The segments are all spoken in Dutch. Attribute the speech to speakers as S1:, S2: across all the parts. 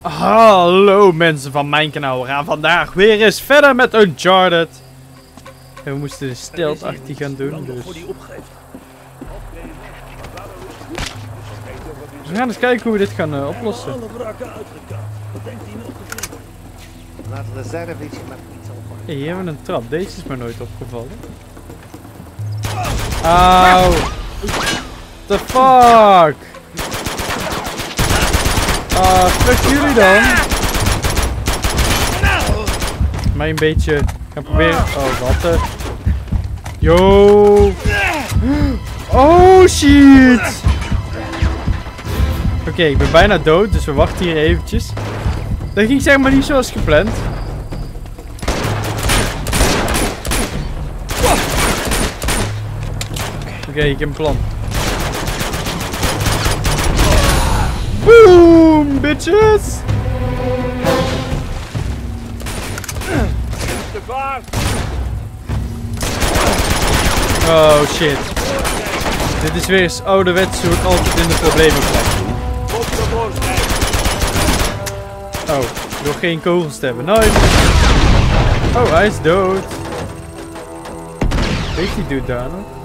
S1: Hallo mensen van mijn kanaal, we gaan vandaag weer eens verder met Uncharted. En we moesten de stealth-actie gaan doen, dus... we gaan eens kijken hoe we dit gaan oplossen. Hey, hier hebben we een trap, deze is me nooit opgevallen. Auw! The fuck! Fuck jullie dan? Mij een beetje gaan proberen. Oh, wat Yo! Oh shit! Oké, ik ben bijna dood, dus we wachten hier eventjes. Dat ging zeg maar niet zoals gepland. Oké, ik heb een plan. Boom, bitches! Oh shit. Dit is weer eens ouderwets hoe ik altijd in de problemen krijg. Oh, nog geen kogels te hebben. Nice. Oh, hij is dood. Weet die dude daar nog?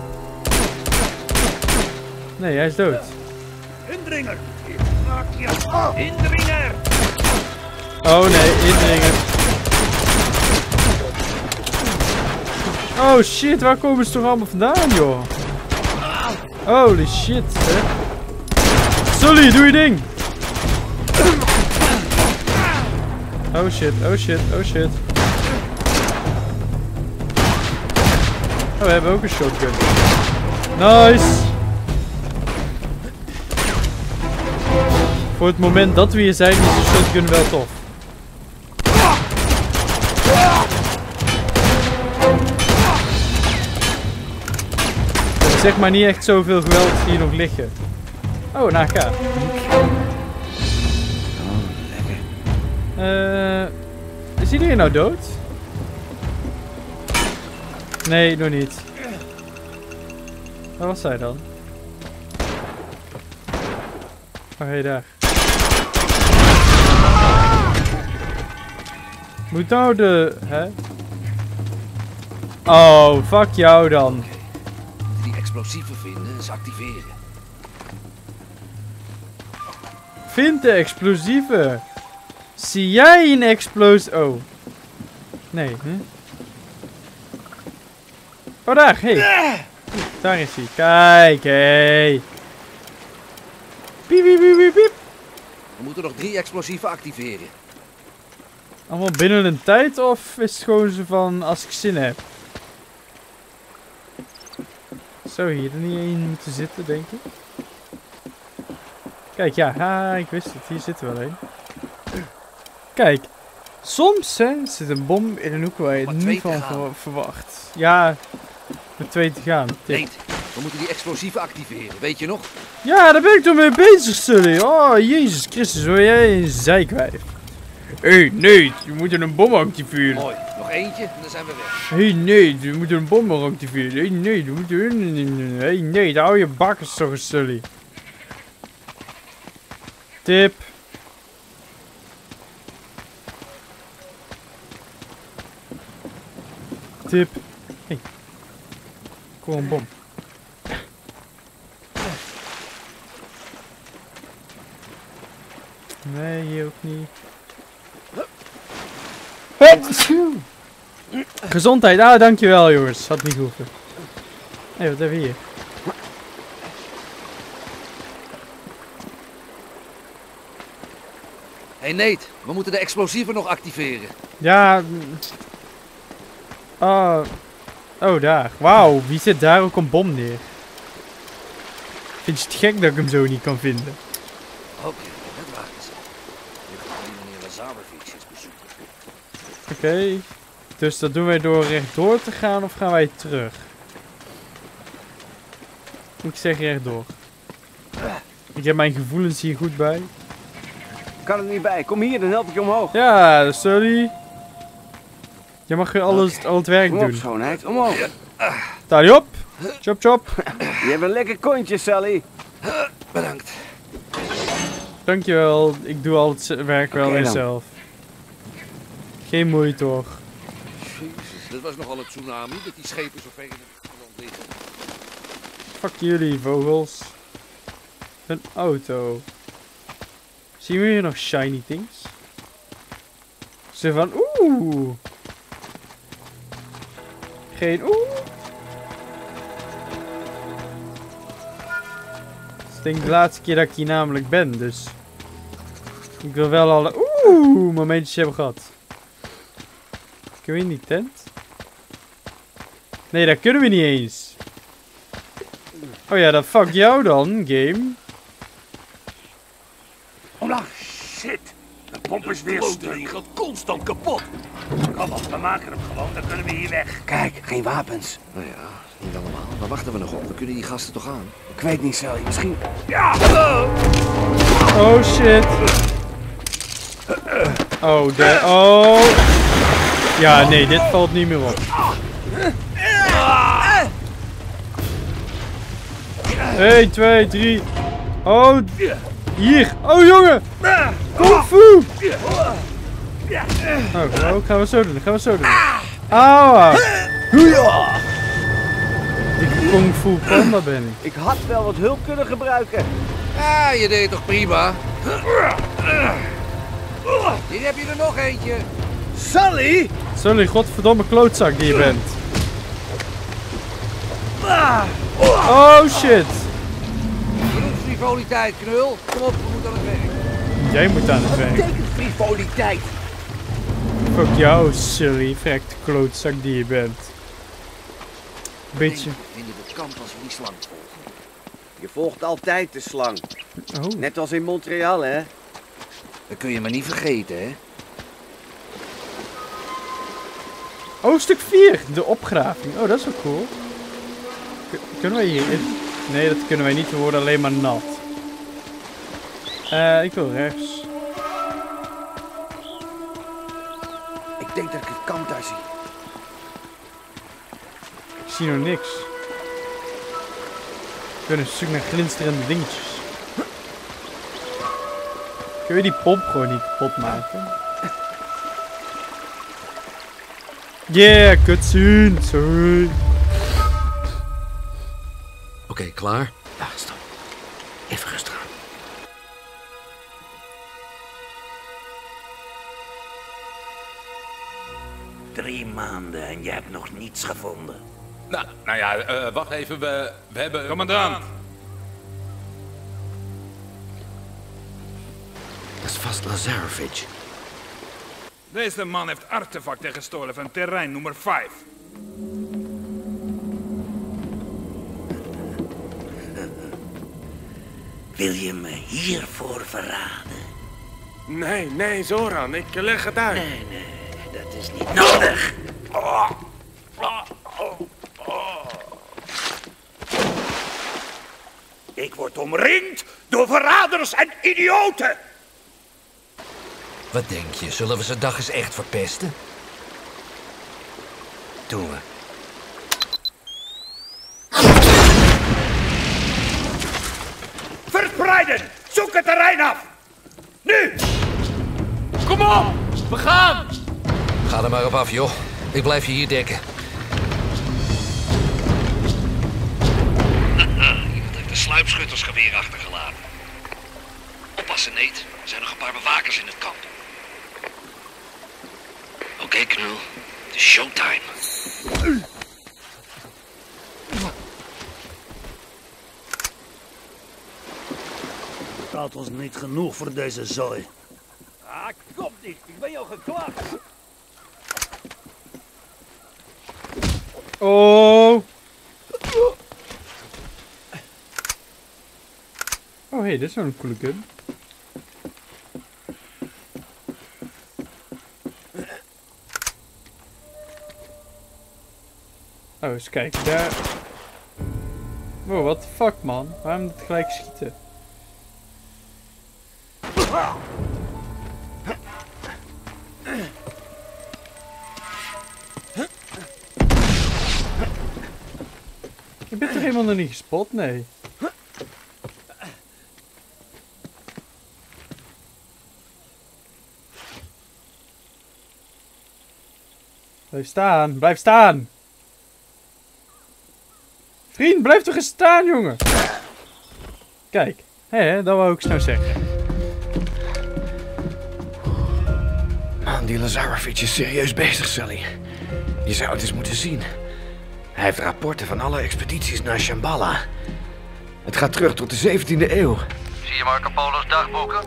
S1: Nee, hij is dood.
S2: Indringer! Indringer!
S1: Oh nee, indringer. Oh shit, waar komen ze toch allemaal vandaan, joh? Holy shit, hè? Sully, doe je ding! Oh shit, oh shit, oh shit. Oh, we hebben ook een shotgun. Nice! Voor het moment dat we hier zijn, is de shotgun wel tof. Er is zeg maar niet echt zoveel geweld hier nog liggen. Oh, een AK. Is iedereen nou dood? Nee, nog niet. Waar was hij dan? Oh, hey, daar. Moet nou de... hè? Oh, fuck jou dan.
S2: Die explosieven vinden en ze activeren.
S1: Vind de explosieven. Zie jij een explosie... oh. Nee, hè? Oh, daar, hey. Daar is hij. Kijk, hey. Piep, piep, piep, piep, piep.
S2: We moeten nog 3 explosieven activeren.
S1: Allemaal binnen een tijd of is het gewoon zo van als ik zin heb? Zou hier er niet één moeten zitten, denk ik? Kijk, ja, ik wist het. Hier zit er wel één. Kijk, soms hè, zit een bom in een hoek waar je het niet van verwacht. Ja, met 2 te gaan.
S2: Nee, we moeten die explosieven activeren, weet je nog?
S1: Ja, daar ben ik toch mee bezig, Sully. Oh, Jezus Christus, hoor jij een zeikwijf. Hé, nee, we moeten een bom activeren.
S2: Mooi, nog eentje en dan zijn we weg.
S1: Hé, nee, we moeten een bom activeren. Hé, nee, we moeten... Hé, nee, daar hou je bakkers toch eens, Sully. Tip. Tip. Hé. Kom een bom. Nee, hier ook niet. Gezondheid, dankjewel jongens. Had niet gehoeven. Hé, wat hebben we hier?
S2: Hé Nate, we moeten de explosieven nog activeren.
S1: Ja. Oh, daar. Wauw, wie zit daar ook een bom neer? Vind je het gek dat ik hem zo niet kan vinden?
S2: Oké, dat waren ze. Nu gaan we meneer Lazarevich eens bezoeken.
S1: Oké. Dus dat doen wij door rechtdoor te gaan of gaan wij terug? Ik zeg rechtdoor. Ik heb mijn gevoelens hier goed bij.
S3: Kan er niet bij. Kom hier, dan help ik je omhoog.
S1: Ja, sorry. Je mag al het werk
S3: Kom op,
S1: doen.
S3: schoonheid. Omhoog.
S1: Sta je op. Chop chop.
S3: Je hebt een lekker kontje, Sally.
S2: Bedankt.
S1: Dankjewel, ik doe al het werk wel
S3: Oké
S1: weer
S3: dan.
S1: zelf. Geen moeite toch.
S2: Jezus, dat was nogal een tsunami dat die schepen zo ver in het land liggen.
S1: Fuck jullie, vogels. Een auto. Zien we hier nog shiny things? Ze van oeh. Geen oeh. Het is denk ik de laatste keer dat ik hier namelijk ben, dus... Ik wil wel alle oeh momentjes hebben gehad. Kunnen we in die tent? Nee, dat kunnen we niet eens. Oh ja, dan fuck jou dan, game.
S4: Oh, shit. De pomp is weer stuk. Die gaat constant kapot. Kom op, we maken hem gewoon. Dan kunnen we hier weg.
S3: Kijk, geen wapens.
S2: Nou ja, niet allemaal. Waar wachten we nog op? We kunnen die gasten toch aan?
S3: Ik weet niet, Sally. Misschien...
S4: Ja!
S1: Oh shit. Oh, oh. Ja, nee, dit valt niet meer op. 1, 2, 3. Oh, hier. Oh, jongen. Kung fu. Oh, gaan we zo doen. Gaan we zo doen. Auw. Die kung fu panda ben ik.
S3: Ik had wel wat hulp kunnen gebruiken.
S2: Ah, je deed toch prima? Hier heb je er nog eentje.
S3: Sally!
S1: Sorry, godverdomme klootzak die je bent. Oh shit.
S2: Genoeg frivoliteit, knul. Kom op, we moeten aan het werk.
S1: Jij moet aan het werk.
S3: Betekent frivoliteit.
S1: Fuck jou, silly, verrekte klootzak die je bent. Beetje.
S2: Vinden we het kamp als we die slang volgen?
S3: Je volgt altijd de slang.
S1: Oh.
S3: Net als in Montreal, hè?
S2: Dat kun je maar niet vergeten, hè?
S1: Oh, stuk 4. De opgraving. Oh, dat is wel cool. Kunnen wij hierin? Nee, dat kunnen wij niet. We worden alleen maar nat. Ik wil rechts.
S3: Ik denk dat ik het kamp daar zie.
S1: Ik zie nog niks. Ik ben een stuk naar glinsterende dingetjes. Kun je die pomp gewoon niet kapot maken? Yeah, cutscene. Sorry.
S2: Oké, klaar? Ja, stop. Even rustig aan.
S4: Drie maanden en je hebt nog niets gevonden.
S5: Nou ja, wacht even. We hebben... Commandant!
S2: Dat is vast Lazarevic.
S5: Deze man heeft artefacten gestolen van terrein nummer 5.
S4: Wil je me hiervoor verraden?
S6: Nee, Zoran, ik leg het uit.
S4: Nee, dat is niet nodig. Ik word omringd door verraders en idioten.
S2: Wat denk je? Zullen we zijn dag eens echt verpesten? Doen we.
S4: Verspreiden! Zoek het terrein af! Nu!
S5: Kom op! We gaan!
S2: Ga er maar op af, joh. Ik blijf je hier dekken. Iemand heeft een sluipschuttersgeweer achtergelaten. Oppassen, Nate. Er zijn nog een paar bewakers in het kamp. Oké, knul. Het is showtime.
S4: Betaalt ons niet genoeg voor deze zooi. Ah, kom niet. Ik ben jou geklaagd.
S1: Oh. Oh, hey, dit is wel een coole gun. Oh, eens kijken, daar... Wow, what the fuck, man? Waarom dit gelijk schieten? Ik ben toch helemaal nog niet gespot? Nee. Blijf staan, blijf staan! Vriend, blijf toch eens staan, jongen! Kijk, hè, dat wou ik zo zeggen.
S3: Man, die Lazarevic is serieus bezig, Sully. Je zou het eens moeten zien. Hij heeft rapporten van alle expedities naar Shambhala. Het gaat terug tot de 17e eeuw.
S2: Zie je Marco Polo's dagboeken?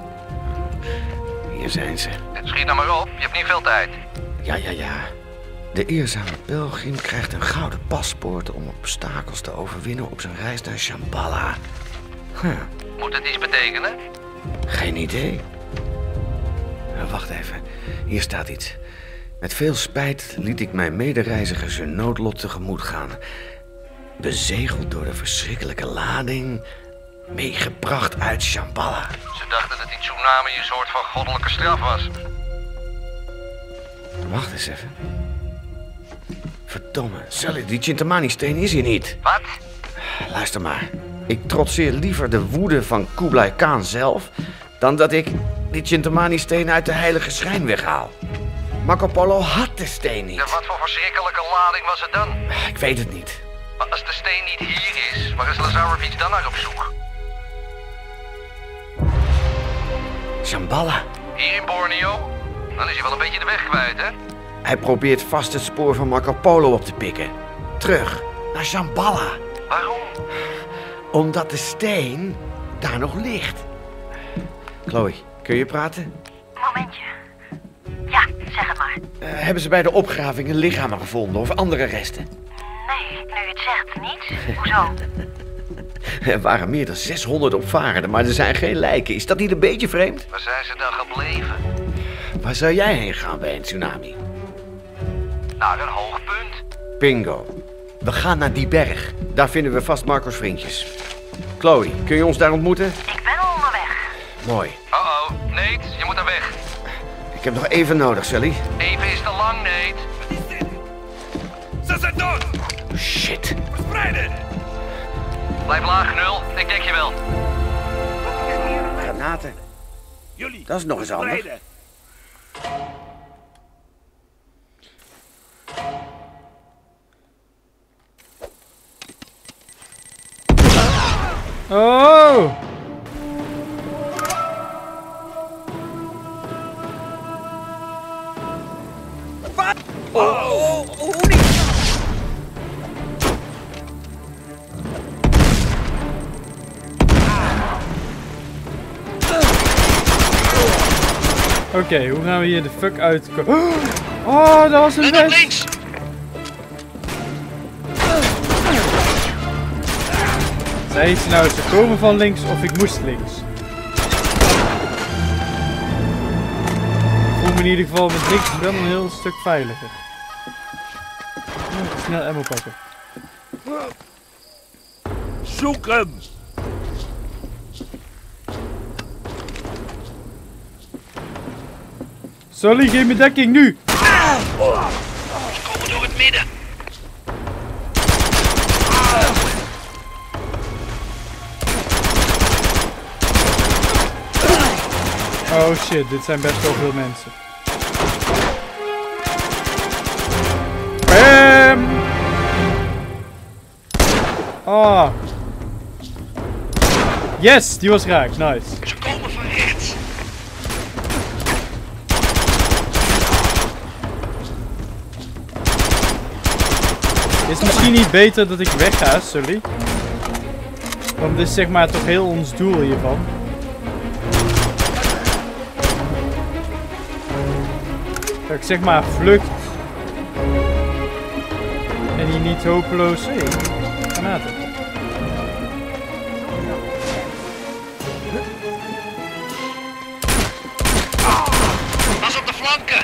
S3: Hier zijn ze.
S2: Schiet nou maar op, je hebt niet veel tijd.
S3: Ja. De eerzame pelgrim krijgt een gouden paspoort om obstakels te overwinnen op zijn reis naar Shambhala.
S2: Moet het iets betekenen?
S3: Geen idee. Wacht even, hier staat iets. Met veel spijt liet ik mijn medereizigers hun noodlot tegemoet gaan. Bezegeld door de verschrikkelijke lading, meegebracht uit Shambhala.
S2: Ze dachten dat die tsunami een soort van goddelijke straf was.
S3: Wacht eens even. Verdomme, Sully, die Chintamani-steen is hier niet.
S2: Wat?
S3: Luister maar. Ik trotseer liever de woede van Kublai Khan zelf dan dat ik die Chintamani-steen uit de heilige schrijn weghaal. Marco Polo had de steen niet.
S2: Ja, wat voor verschrikkelijke lading was het dan?
S3: Ik weet het niet.
S2: Maar als de steen niet hier is, waar is Lazarevic dan naar op zoek?
S3: Shambhala.
S2: Hier in Borneo? Dan is hij wel een beetje de weg kwijt, hè?
S3: Hij probeert vast het spoor van Marco Polo op te pikken. Terug naar Shambhala.
S2: Waarom?
S3: Omdat de steen daar nog ligt. Chloe, kun je praten?
S7: Momentje. Ja, zeg het maar.
S3: Hebben ze bij de opgravingen lichamen gevonden of andere resten?
S7: Nee, nu je het zegt, niet. Hoezo?
S3: Er waren meer dan 600 opvarenden, maar er zijn geen lijken. Is dat niet een beetje vreemd?
S2: Waar zijn ze dan gebleven?
S3: Waar zou jij heen gaan bij een tsunami?
S2: Naar een hoogpunt.
S3: Bingo. We gaan naar die berg. Daar vinden we vast Marco's vriendjes. Chloe, kun je ons daar ontmoeten?
S7: Ik ben al onderweg.
S3: Mooi.
S2: Oh, Nate, je moet daar weg.
S3: Ik heb nog even nodig, Sully.
S2: Even is te lang, Nate.
S5: Ze zijn dood!
S3: Shit.
S5: Verspreiden!
S2: Blijf laag, Nul. Ik denk je wel.
S3: Granaten.
S5: Jullie,
S3: Dat is nog eens handig.
S5: verspreiden.
S1: Oh! Oké, hoe gaan we hier de fuck uitkomen? Oh, dat was een
S2: En op
S1: west!
S2: links!
S1: Zei ze nou, ze komen van links of ik moest links? Ik voel me in ieder geval met links wel een heel stuk veiliger. Oh, snel ammo pakken.
S4: Zoek hem!
S1: Sully, geef me dekking nu!
S2: Ze komen door het midden.
S1: Oh shit, dit zijn best wel veel mensen. Bam! Oh. Yes, die was raak. Nice.
S2: Ze komen van rechts.
S1: Is het misschien niet beter dat ik wegga, Sully? Want dit is zeg maar toch heel ons doel hiervan. Dat ik zeg maar vlucht. En hier niet hopeloos... Hey, granaten.
S2: Pas op de flanken.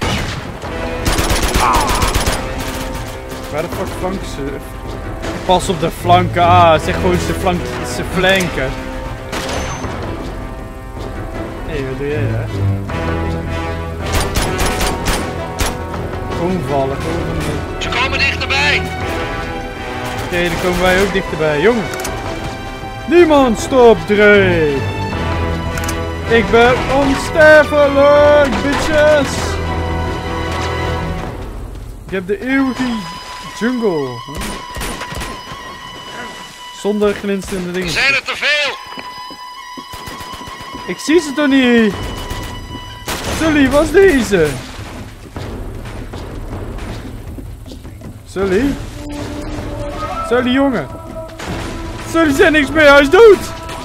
S1: Waar de fuck flanken ze? Pas op de flanken. Ah, zeg gewoon ze flanken. Hé, wat doe jij daar? Gewoon vallen, gewoon...
S2: Ze komen dichterbij.
S1: Oké, dan komen wij ook dichterbij. Jongen! Niemand stopt Drake! Ik ben onsterfelijk, bitches! Je hebt de eeuwige jungle. Zonder glinsterende dingen.
S2: Zijn er te veel?
S1: Ik zie ze toch niet? Sully, wat is deze? Sully? Sully, jongen. Sully zegt niks meer, hij is dood.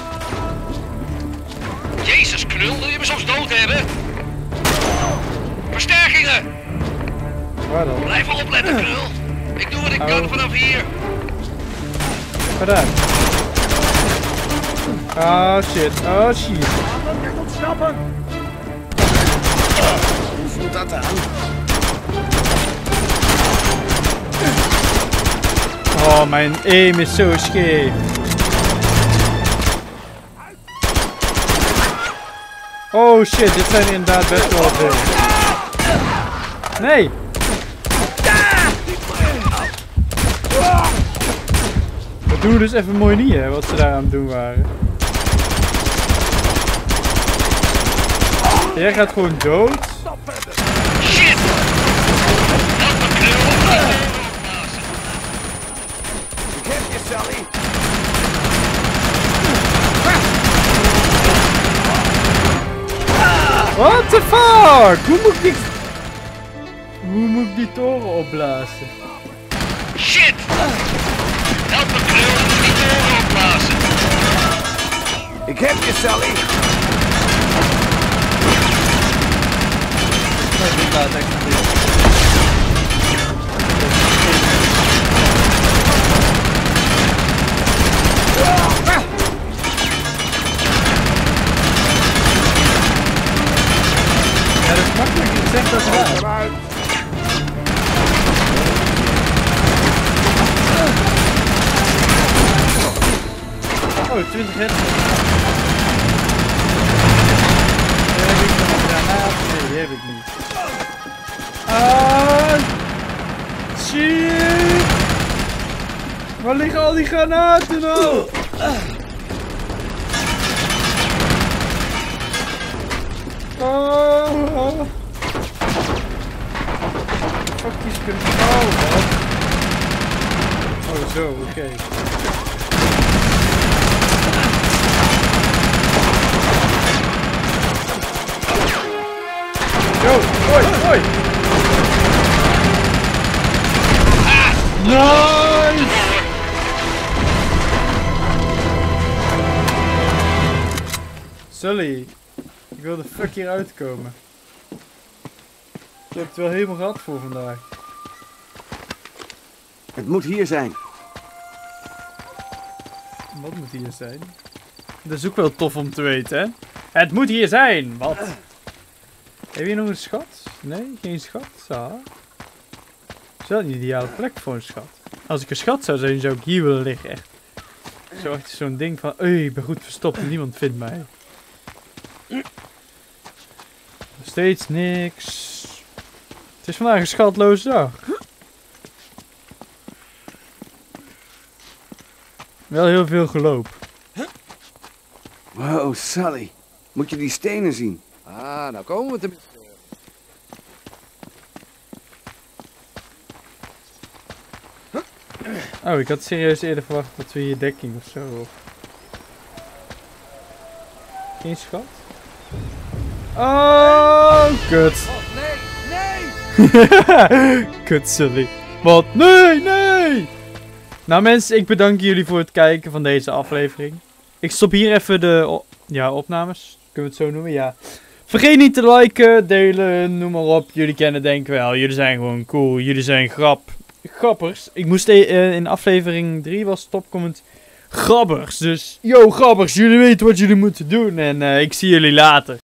S2: Jezus, knul, wil je me soms dood hebben? Versterkingen!
S1: Waar dan?
S2: Blijf wel opletten, knul. Ik doe wat ik kan vanaf hier.
S1: Gedaan. Ah shit, oh shit.
S4: Ontsnappen!
S3: Hoe voelt dat aan?
S1: Oh, mijn aim is zo scheef. Oh shit, dit zijn inderdaad best wel veel. Nee! Dat doen we dus even mooi niet, hè, wat ze daar aan het doen waren. Jij gaat gewoon dood.
S2: Shit! Help me, knul.
S4: Ik heb je, Sally.
S1: What the fuck? Hoe moet ik die toren opblazen?
S2: Shit! Help me, knul. Ik moet die toren opblazen.
S4: Ik heb je, Sally.
S1: Ja, dat is makkelijk. Ik zeg dat wel. Oh, 20 hits. Heb ik nog een granaat? Nee, die heb ik niet. Ah! Shit! Waar liggen al die granaten nou? Oh! Fuck die spin. Oh, wat? Oh, zo, oké. Yo, oi, oi! Nice! Sully, ik wil de fuck hier uitkomen. Je hebt het wel helemaal gehad voor vandaag.
S4: Het moet hier zijn.
S1: Wat moet hier zijn? Dat is ook wel tof om te weten, hè? Het moet hier zijn! Wat? Heb je nog een schat? Nee, geen schat? Ah. Is wel een ideale plek voor een schat. Als ik een schat zou zijn, zou ik hier willen liggen, echt. Zo echt zo'n ding van, ik ben goed verstopt en niemand vindt mij. Nog steeds niks. Het is vandaag een schatloze dag. Wel heel veel geloop.
S4: Wow, Sally. Moet je die stenen zien?
S8: Ah, nou komen we tenminste.
S1: Oh, ik had serieus eerder verwacht dat we hier dekking of zo. Of... Geen schat? Oh, kut.
S8: Nee!
S1: Kut, Sully. Wat? Nee, nee! Nou mensen, ik bedank jullie voor het kijken van deze aflevering. Ik stop hier even de opnames. Kunnen we het zo noemen? Ja. Vergeet niet te liken, delen, noem maar op. Jullie kennen denk ik wel. Jullie zijn gewoon cool. Jullie zijn grappers. Ik moest in aflevering 3 was topcomment grabbers. Dus, yo grabbers, jullie weten wat jullie moeten doen. En ik zie jullie later.